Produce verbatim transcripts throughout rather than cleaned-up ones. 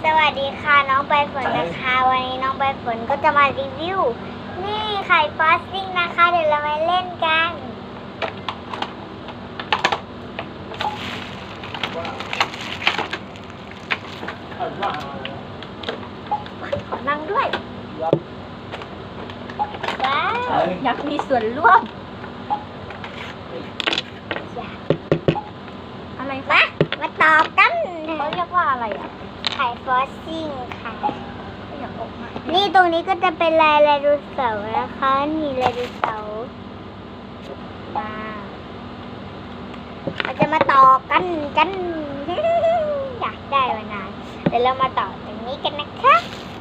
สวัสดีค่ะน้องใบฝนนะคะวันนี้น้องใบฝนก็จะมารีวิวนี่ไข่ฟรอสติ้งนะคะเดี๋ยวเรามาเล่นกันขอนั่งด้วยว้าวอยากมีส่วนร่วมอะไรมามาตอบกันเขาเรียกว่าอะไรอ่ะไข่ฟรอสติ้งค่ะอยากออกมานี่ตรงนี้ก็จะเป็นลายไดโนเสาร์นะคะนี่ไดโนเสาร์มาเราจะมาต่อกันกันอยากได้มานานเดี๋ยวเรามาต่อตรงนี้กันนะคะ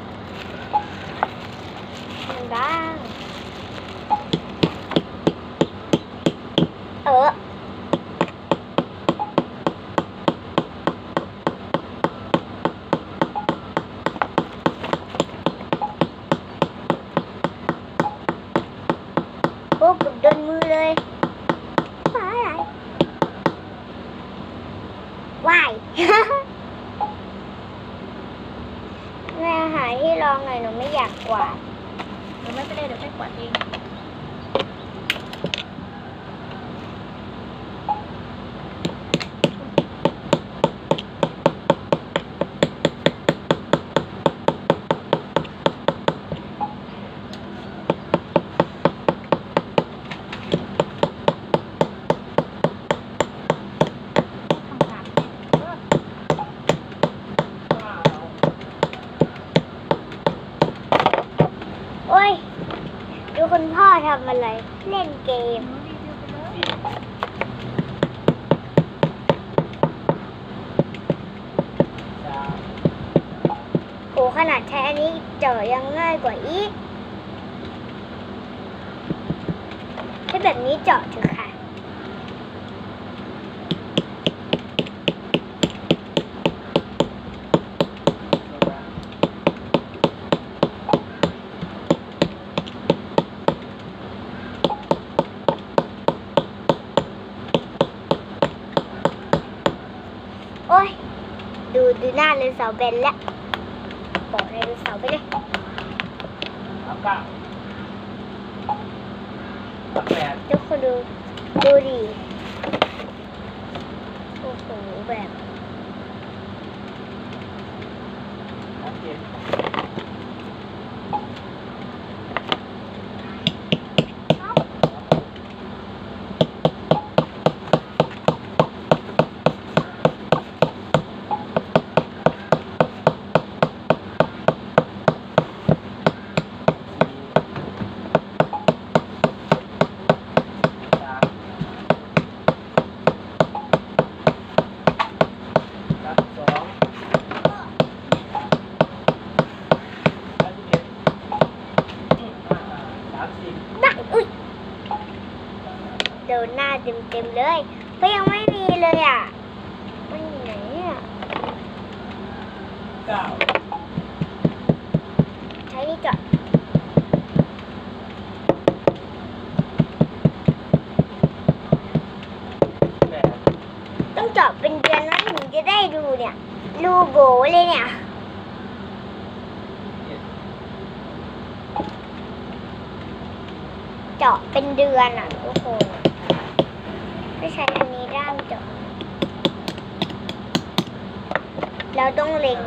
บ้างเออโอ้กดโดนมือเลยว้ายว้ายแม่หาที่รองหน่อยหนูไม่อยากกวาดเดี๋ยวไม่เป็นไรเดี๋ยวไปกวาดเองโอ้ยดูคุณพ่อทำอะไรเล่นเกมโหขนาดใช้อันนี้เจาะยังง่ายกว่าอีกถ้าแบบนี้เจาะเถอะค่ะโอ้ยดูดูหน้าเลยเสาเบนแล้วบอกเลยดูเสาไปเลยทุกคนดูดูดิโอ้โหแบบโดนหน้าเต็มๆเลยก็ยังไม่มีเลยอ่ะมันอยู่ไหนอ่ะใช้นี่เจาะต้องเจาะเป็นเดือนนะถึงจะได้ดูเนี่ยรูโบเลยเนี่ยเจาะเป็นเดือนอ่ะทุกคนไม่ใช้อันนี้ด้ามเจาะเราต้องเล็ง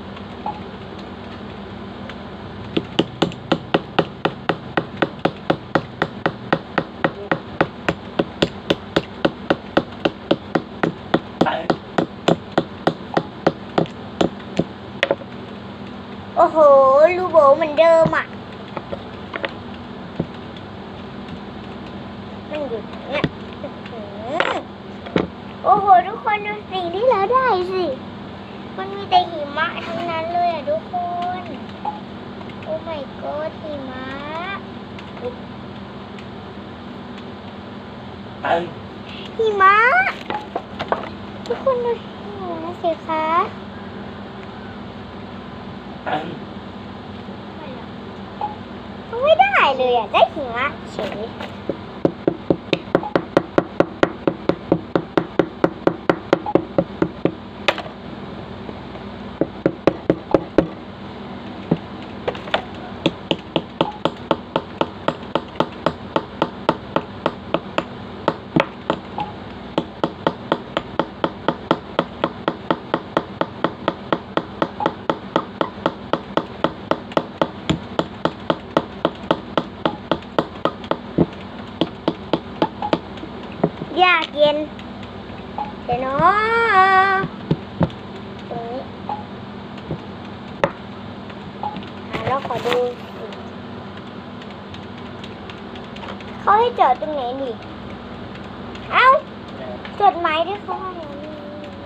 โอ้โหรูโบเหมือนเดิมอ่ะมันอยู่เนี่ยโอ้โหทุกคนดูสิ่งที่เราได้สิมันมีแต่หิมะทั้งนั้นเลยอ่ะทุกคนโอ้ my god หิมะหิมะทุกคนดูหิมะสิคะไม่ได้เลยอ่ะได้หิมะเฉยนเดี๋ยวเนาะตรงนี้อ่ะเราขอดูสิเขาให้จอดตรงไหนดิเอ้าจดหมายด้วยเขาว่าอย่างนี้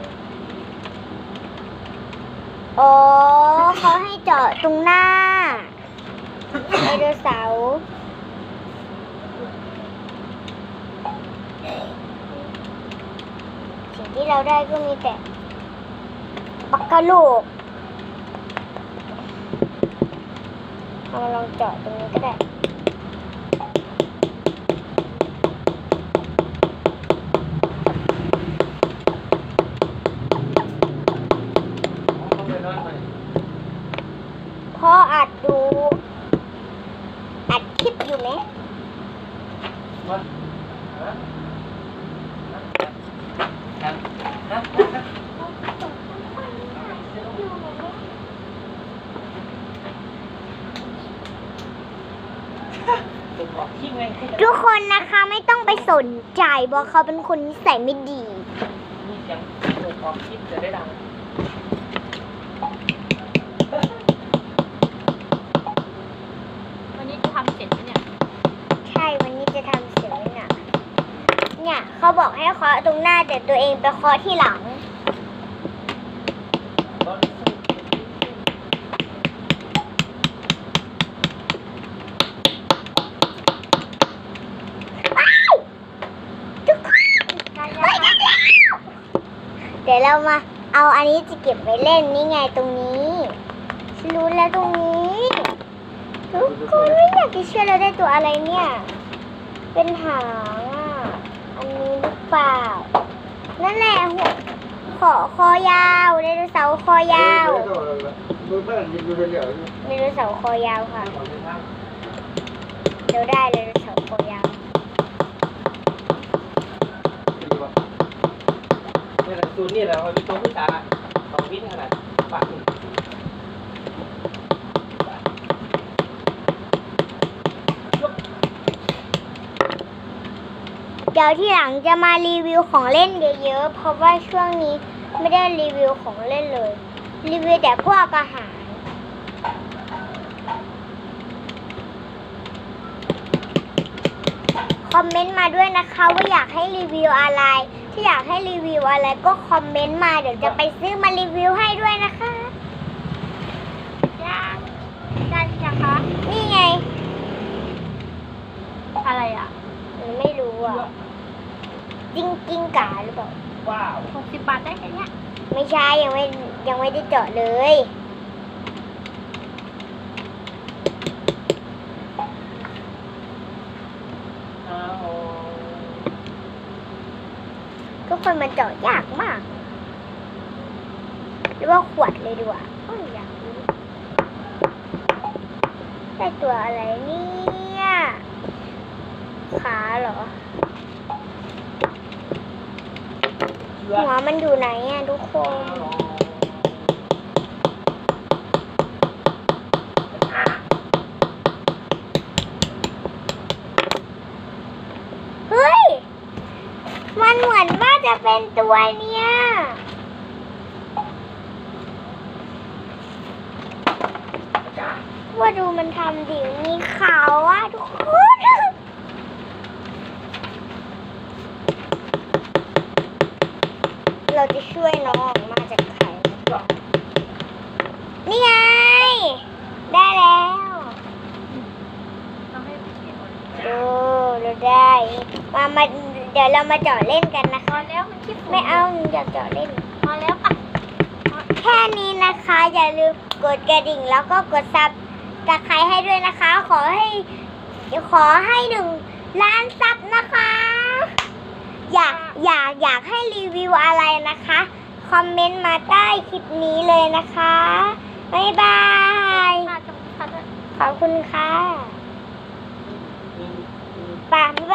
อ๋อเขาให้จอดตรงหน้าไดโนเสาร์สิ่งที่เราได้ก็มีแต่ปักกะโหลกเอามาลองจอดตรงนี้ก็ได้พ่ออัดดูอัดคลิปอยู่ไหมทุกคนนะคะไม่ต้องไปสนใจเพราะเขาเป็นคนนิสัยไม่ดีนี่ยังเกิดความคิดจะได้ดังวันนี้จะทำเสร็จไหมเนี่ยใช่วันนี้จะทำเสร็จแล้วนะเนี่ยเขาบอกให้เคาะตรงหน้าแต่ตัวเองไปเคาะที่หลังเดี๋ยวเรามาเอาอันนี้จะเก็บไว้เล่นนี่ไงตรงนี้ฉันรู้แล้วตรงนี้ทุกคนไม่อยากจะเชื่อเราได้ตัวอะไรเนี่ยเป็นหางอ่ะอันนี้หรือเปล่านั่นแหละหัวขอคอยาวไดโนเสาร์คอยาวไดโนเสาร์คอยาวค่ะเดี๋ยวได้ไดโนเสาร์คอยาวนี่แหละสูตรนี่แหละมันเป็นตัวผู้ชายของวิทย์ขนาดปากเดี๋ยวที่หลังจะมารีวิวของเล่นเยอะๆเพราะว่าช่วงนี้ไม่ได้รีวิวของเล่นเลยรีวิวแต่พวกอาหารคอมเมนต์มาด้วยนะคะว่าอยากให้รีวิวอะไรที่อยากให้รีวิวอะไรก็คอมเมนต์มาเดี๋ยวจะไปซื้อมารีวิวให้ด้วยนะคะย่างได้ยังคะนี่ไงอะไรอ่ะไม่รู้อ่ะจริงจริงกาหรือเปล่าว้าวหกสิบบาทได้แค่นี้ไม่ใช่ยังไม่ยังไม่ได้เจาะเลยทุกคนมันเจาะยากมากหรือว่าขวดเลยดีกว่าโอ้ยอยากรู้ได้ตัวอะไรเนี่ยขาเหรอหัวมันอยู่ไหนอ่ะทุกคนเฮ้ยมันเหมือนว่าจะเป็นตัวเนี้ยว่าดูมันทำดิมีเขาอ่ะทุกคนเราจะช่วยน้องออกมาจากไข่นี่ไงได้แล้วโอ้เราได้มามาเดี๋ยวเรามาเจาะเล่นกันนะคะแล้วมันคิดไม่เอาอยากเจาะเล่นพอแล้วปะแค่นี้นะคะอย่าลืมกดกระดิ่งแล้วก็กดซับตะไคร้ให้ด้วยนะคะขอให้ขอให้หนึ่งล้านซับนะคะอยากอยากอยากให้รีวิวอะไรนะคะคอมเมนต์มาใต้คลิปนี้เลยนะคะบ๊ายบายขอบคุณค่ะป่ะบ๊ายบาย